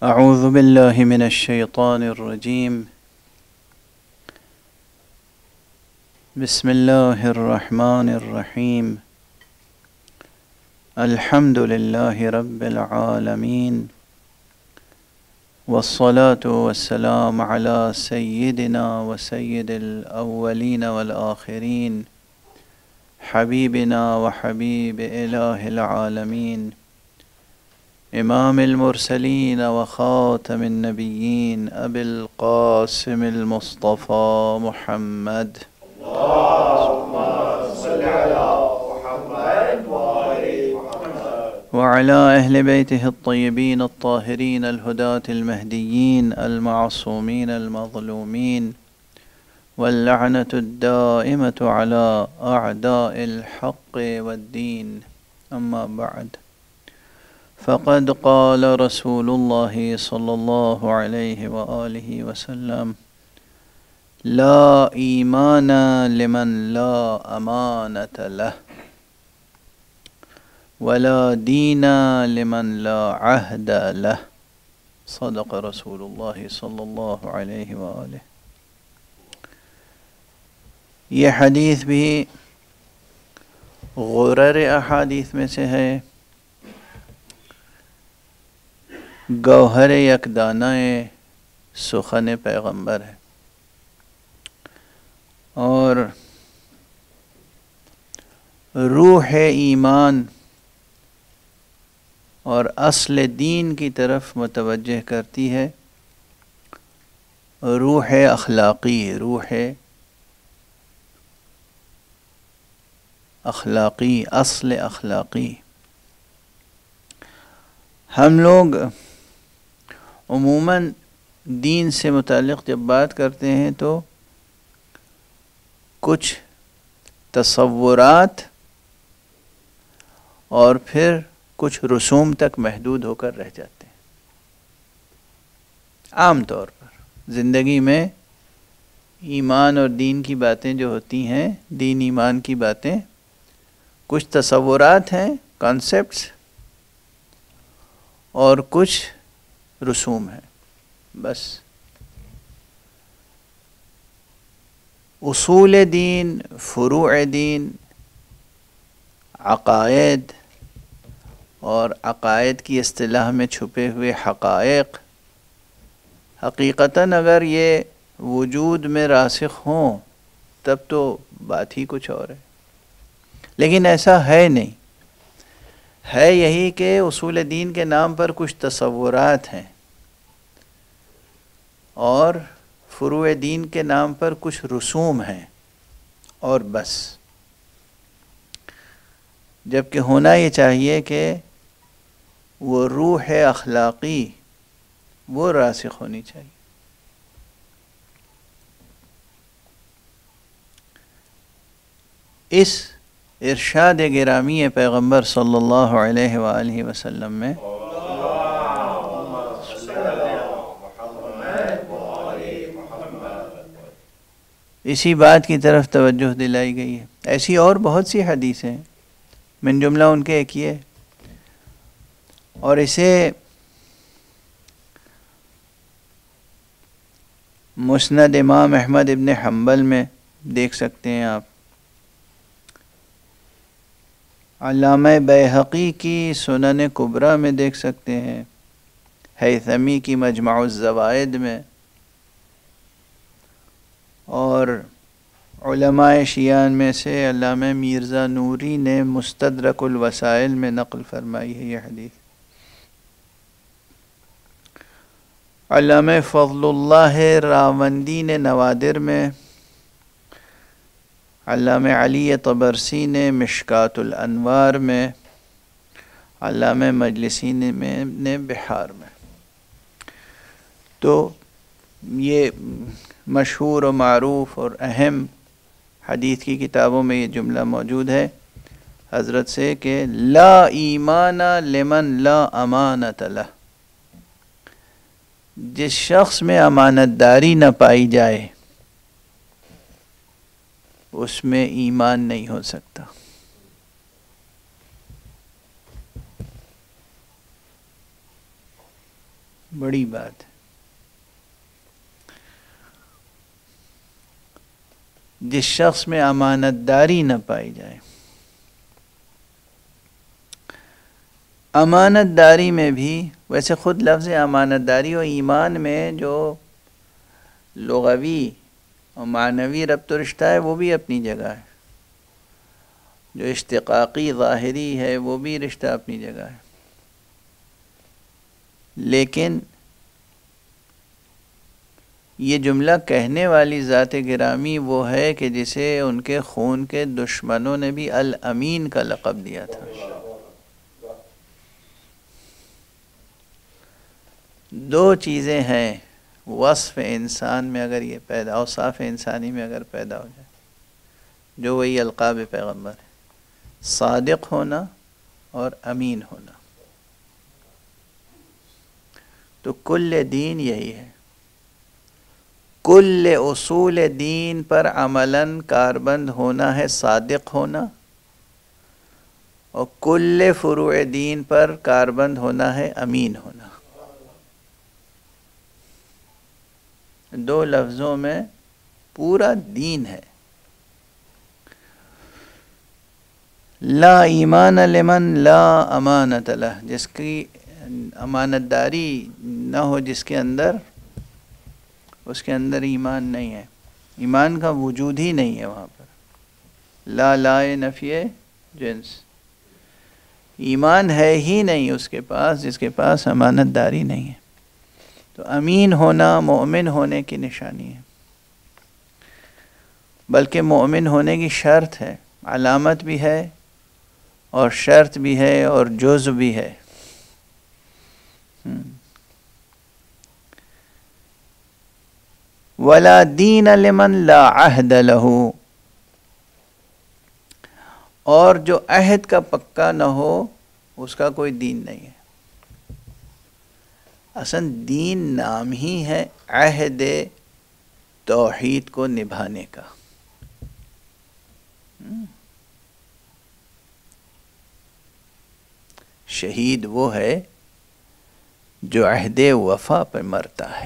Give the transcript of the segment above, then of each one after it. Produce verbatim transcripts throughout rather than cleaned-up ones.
أعوذ بالله من الشيطان الرجيم. بسم الله الرحمن الرحيم. الحمد لله رب العالمين، والصلاة والسلام على سيدنا وسيد الأولين والآخرين، حبيبنا وحبيب إله العالمين، إمام المرسلين وخاتم النبيين، أبي القاسم المصطفى محمد. اللهم صل على محمد وآل محمد وعلى أهل بيته الطيبين الطاهرين الهداة المهديين المعصومين المظلومين، واللعنة الدائمة على أعداء الحق والدين. أما بعد، فقد قال رسول الله صلى الله عليه وآله وسلم: لا إيمان لمن لا أمانة له، ولا دين لمن لا عهد له. صدق رسول الله صلی اللہ علیہ وآلہ. یہ حدیث بھی غرر احادیث میں سے ہے، گوہر یک دانہ سخن پیغمبر ہے، اور روح ایمان اور اصل دین کی طرف متوجہ کرتی ہے. روح اخلاقی، روح اخلاقی، اصل اخلاقی. ہم لوگ عموماً دین سے متعلق جب بات کرتے ہیں تو کچھ تصورات اور پھر کچھ رسوم تک محدود ہو کر رہ جاتے ہیں. عام طور پر زندگی میں ایمان اور دین کی باتیں جو ہوتی ہیں، دین ایمان کی باتیں، کچھ تصورات ہیں، کانسیپٹس، اور کچھ رسوم ہیں. بس اصول دین، فروع دین، عقائد اور عقائد کی اصطلاح میں چھپے ہوئے حقائق، حقیقتاً اگر یہ وجود میں راسخ ہوں تب تو بات ہی کچھ اور ہے، لیکن ایسا ہے نہیں. ہے یہی کہ اصول دین کے نام پر کچھ تصورات ہیں اور فروع دین کے نام پر کچھ رسوم ہیں، اور بس. جبکہ ہونا یہ چاہیے کہ وہ روح اخلاقی وہ راسخ ہونی چاہیے. اس ارشاد گرامی پیغمبر صلی اللہ علیہ وآلہ وسلم میں اسی بات کی طرف توجہ دلائی گئی ہے. ایسی اور بہت سی حدیثیں، من جملہ ان کے ایک یہ، اور اسے مسند امام احمد ابن حنبل میں دیکھ سکتے ہیں آپ. علامہ بیہقی کی سنن کبریٰ میں دیکھ سکتے ہیں، ہیثمی کی مجمع الزوائد میں، اور علماء شیعہ میں سے علامہ میرزا نوری نے مستدرک الوسائل میں نقل فرمائی ہے یہ حدیث. علامہ فضل اللہ راوندی نے نوادر میں، علامہ علی طبرسی نے مشکات الانوار میں، علامہ مجلسی نے نے بحار میں. تو یہ مشہور و معروف اور اہم حدیث کی کتابوں میں یہ جملہ موجود ہے حضرت سے کہ لا ایمان لمن لا امانت لہ. جس شخص میں امانت داری نہ پائی جائے اس میں ایمان نہیں ہو سکتا. بڑی بات ہے. جس شخص میں امانت داری نہ پائی جائے. امانت داری میں بھی ویسے خود لفظ امانت داری و ایمان میں جو لغوی اور معنوی ربط و رشتہ ہے وہ بھی اپنی جگہ ہے، جو اشتقاقی ظاہری ہے وہ بھی رشتہ اپنی جگہ ہے، لیکن یہ جملہ کہنے والی ذات گرامی وہ ہے کہ جسے ان کے خون کے دشمنوں نے بھی الامین کا لقب دیا تھا. دو چیزیں ہیں وصف انسان میں اگر یہ پیدا، اوصاف انسانی میں اگر پیدا ہو جائے، جو وہی القاب پیغمبر ہے، صادق ہونا اور امین ہونا. تو کل دین یہی ہے. کل اصول دین پر عملاً کاربند ہونا ہے صادق ہونا، اور کل فروع دین پر کاربند ہونا ہے امین ہونا. دو لفظوں میں پورا دین ہے. لا ایمان لمن لا امانت لہ، جس کی امانت داری نہ ہو، جس کے اندر اس کے اندر ایمان نہیں ہے، ایمان کا وجود ہی نہیں ہے وہاں پر. لا لا نفی جنس، ایمان ہے ہی نہیں اس کے پاس جس کے پاس امانت داری نہیں ہے. تو امین ہونا مومن ہونے کی نشانی ہے، بلکہ مومن ہونے کی شرط ہے، علامت بھی ہے اور شرط بھی ہے اور جزء بھی ہے. ولا دین لمن لا عہد لہ، اور جو عہد کا پکا نہ ہو اس کا کوئی دین نہیں ہے. اصل دین نام ہی ہے عہد توحید کو نبھانے کا. شہید وہ ہے جو عہد وفا پر مرتا ہے.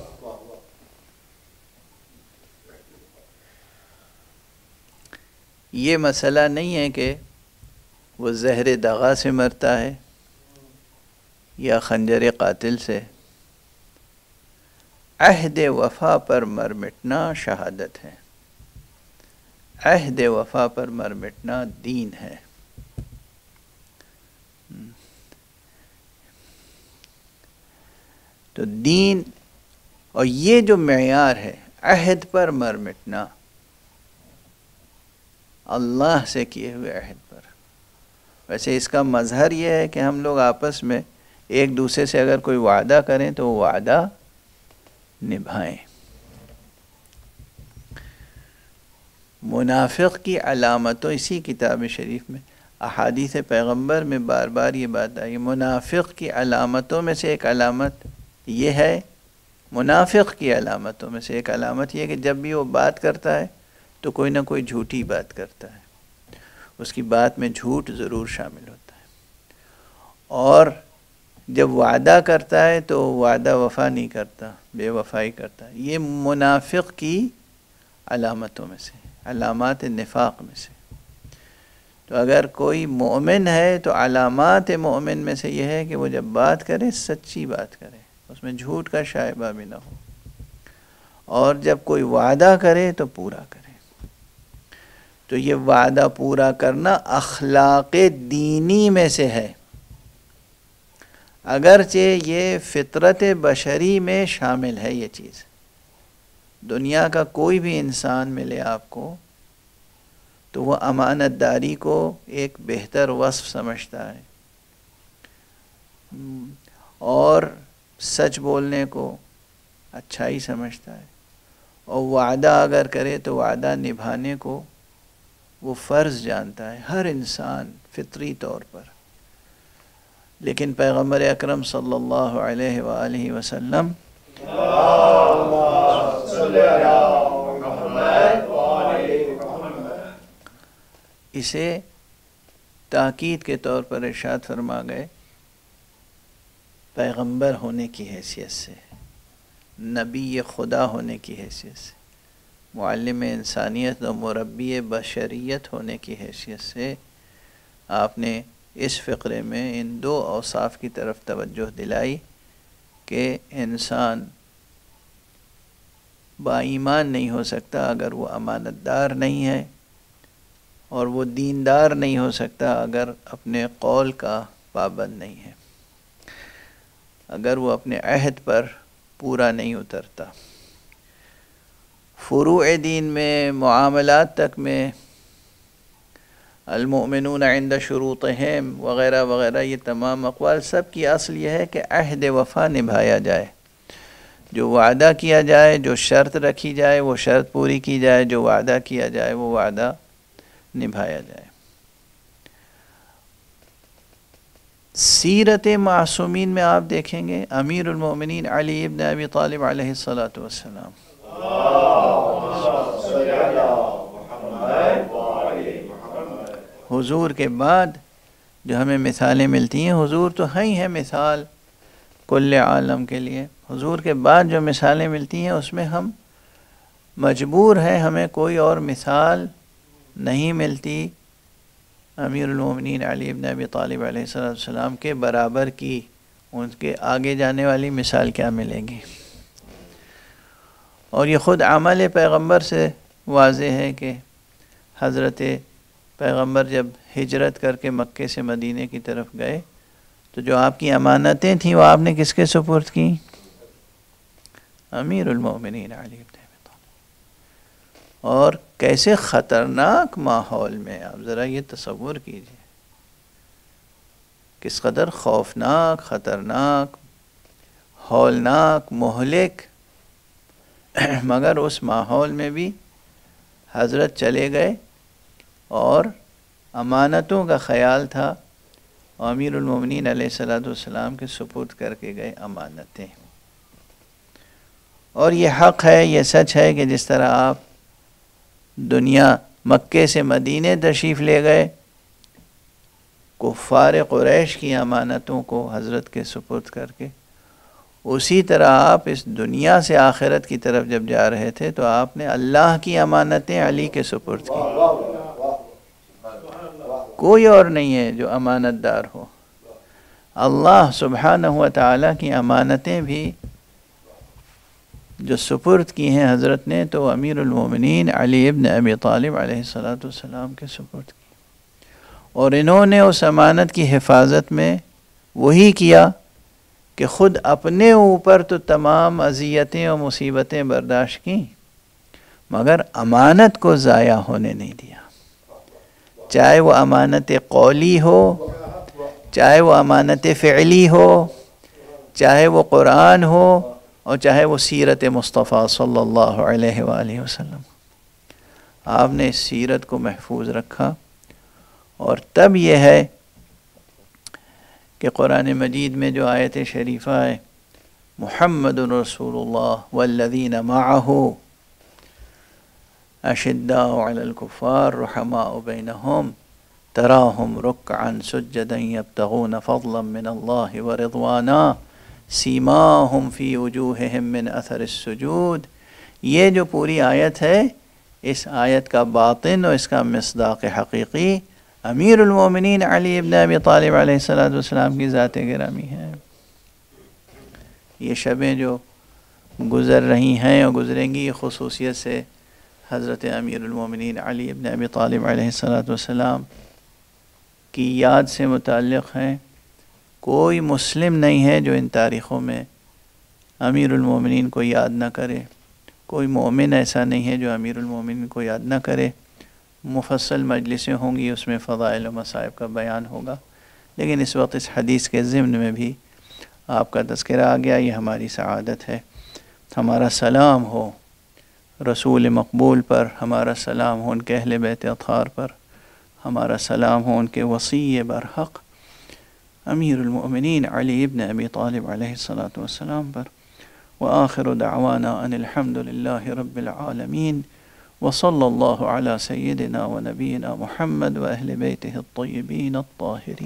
یہ مسئلہ نہیں ہے کہ وہ زہر دغا سے مرتا ہے یا خنجر قاتل سے. عہد وفا پر مر مٹنا شہادت ہے، عہد وفا پر مر مٹنا دین ہے. تو دین اور یہ جو معیار ہے عہد پر مر مٹنا، اللہ سے کیے ہوئے عہد پر. ویسے اس کا مظہر یہ ہے کہ ہم لوگ آپس میں ایک دوسرے سے اگر کوئی وعدہ کریں تو وہ وعدہ نبھائیں. منافق کی علامتوں، اسی کتاب شریف میں احادیث پیغمبر میں بار بار یہ بات آئی، منافق کی علامتوں میں سے ایک علامت یہ ہے، منافق کی علامتوں میں سے ایک علامت یہ ہے کہ جب بھی وہ بات کرتا ہے تو کوئی نہ کوئی جھوٹی بات کرتا ہے، اس کی بات میں جھوٹ ضرور شامل ہوتا ہے. اور جب وعدہ کرتا ہے تو وعدہ وفا نہیں کرتا، بے وفائی کرتا ہے. یہ منافق کی علامتوں میں سے، علامات نفاق میں سے. تو اگر کوئی مومن ہے تو علامات مومن میں سے یہ ہے کہ وہ جب بات کرے سچی بات کرے، اس میں جھوٹ کا شائبہ بھی نہ ہو، اور جب کوئی وعدہ کرے تو پورا کرے. تو یہ وعدہ پورا کرنا اخلاق دینی میں سے ہے، اگرچہ یہ فطرت بشری میں شامل ہے. یہ چیز دنیا کا کوئی بھی انسان ملے آپ کو تو وہ امانت داری کو ایک بہتر وصف سمجھتا ہے، اور سچ بولنے کو اچھائی سمجھتا ہے، اور وعدہ اگر کرے تو وعدہ نبھانے کو وہ فرض جانتا ہے ہر انسان فطری طور پر. لیکن پیغمبر اکرم صلی اللہ علیہ وآلہ وسلم اسے تاکید کے طور پر ارشاد فرما گئے، پیغمبر ہونے کی حیثیت سے، نبی خدا ہونے کی حیثیت سے، معلم انسانیت و مربی بشریت ہونے کی حیثیت سے آپ نے اس فقرے میں ان دو اوصاف کی طرف توجہ دلائی کہ انسان با ایمان نہیں ہو سکتا اگر وہ امانت دار نہیں ہے، اور وہ دیندار نہیں ہو سکتا اگر اپنے قول کا پابند نہیں ہے، اگر وہ اپنے عہد پر پورا نہیں اترتا۔ فروع دین میں، معاملات تک میں، المؤمنون عند شروطہم وغیرہ وغیرہ، یہ تمام اقوال سب کی اصل یہ ہے کہ عہد وفا نبھایا جائے، جو وعدہ کیا جائے، جو شرط رکھی جائے وہ شرط پوری کی جائے، جو وعدہ کیا جائے وہ وعدہ نبھایا جائے۔ سیرت معصومین میں آپ دیکھیں گے امیر المومنین علی ابن ابی طالب علیہ الصلاۃ والسلام، حضور کے بعد جو ہمیں مثالیں ملتی ہیں، حضور تو ہیں ہی ہیں مثال کل عالم کے لیے، حضور کے بعد جو مثالیں ملتی ہیں اس میں ہم مجبور ہیں، ہمیں کوئی اور مثال نہیں ملتی امیر المومنین علی ابن ابی طالب علیہ السلام کے برابر کی، ان کے آگے جانے والی مثال کیا ملے گی؟ اور یہ خود عمل پیغمبر سے واضح ہے کہ حضرت پیغمبر جب ہجرت کر کے مکے سے مدینے کی طرف گئے تو جو آپ کی امانتیں تھیں وہ آپ نے کس کے سپرد کی؟ امیر المومنین علی ابن ابی طالب۔ اور کیسے خطرناک ماحول میں، آپ ذرا یہ تصور کیجئے، کس قدر خوفناک، خطرناک، ہولناک، مہلک، مگر اس ماحول میں بھی حضرت چلے گئے اور امانتوں کا خیال تھا، امیر المومنین علیہ الصلوۃ والسلام کے سپرد کر کے گئے امانتیں۔ اور یہ حق ہے، یہ سچ ہے کہ جس طرح آپ دنیا مکے سے مدینے تشریف لے گئے، کفار قریش کی امانتوں کو حضرت کے سپرد کر کے، اسی طرح آپ اس دنیا سے آخرت کی طرف جب جا رہے تھے تو آپ نے اللہ کی امانتیں علی کے سپرد کی۔ کوئی اور نہیں ہے جو امانت دار ہو، اللہ سبحانہ و تعالی کی امانتیں بھی جو سپرد کی ہیں حضرت نے تو امیر المومنین علی ابن ابی طالب علیہ السلام کے سپرد کی، اور انہوں نے اس امانت کی حفاظت میں وہی کیا کہ خود اپنے اوپر تو تمام اذیتیں اور مصیبتیں برداشت کیں، مگر امانت کو ضائع ہونے نہیں دیا، چاہے وہ امانت قولی ہو، چاہے وہ امانت فعلی ہو، چاہے وہ قرآن ہو، اور چاہے وہ سیرت مصطفیٰ صلی اللہ علیہ وآلہ وسلم۔ آپ نے اس سیرت کو محفوظ رکھا، اور تب یہ ہے کہ قرآن مجید میں جو آیت شریفہ ہے محمد رسول اللہ والذین معہ اشداء علی الکفار رحماء بینہم تراہم رکعا سجدا یبتغون فضلا من اللہ ورضوانا سیماہم فی وجوہہم من اثر السجود۔ یہ جو پوری آیت ہے، اس آیت کا باطن اور اس کا مصداق حقیقی امیر المومنین علی ابن ابی طالب علیہ السلام کی ذات گرامی ہے۔ یہ شبیں جو گزر رہی ہیں اور گزریں گی، یہ خصوصیت سے حضرت امیر المومنین علی ابن ابی طالب علیہ السلام کی یاد سے متعلق ہیں۔ کوئی مسلم نہیں ہے جو ان تاریخوں میں امیر المومنین کو یاد نہ کرے، کوئی مومن ایسا نہیں ہے جو امیر المومنین کو یاد نہ کرے۔ مفصل مجلسیں ہوں گی، اس میں فضائل و مصائب کا بیان ہوگا، لیکن اس وقت اس حدیث کے ضمن میں بھی آپ کا تذکرہ آ گیا، یہ ہماری سعادت ہے۔ ہمارا سلام ہو رسول مقبول پر، ہمارا سلام ہو ان کے اہل بیت اطہار پر، ہمارا سلام ہو ان کے وصی برحق امیر المؤمنین علی ابن ابی طالب علیہ الصلاۃ والسلام پر۔ وآخر دعوانا ان الحمد للہ رب العالمین، وصلی اللہ علی سیدنا و نبینا محمد و اہل بیتہ الطیبین الطاہرین۔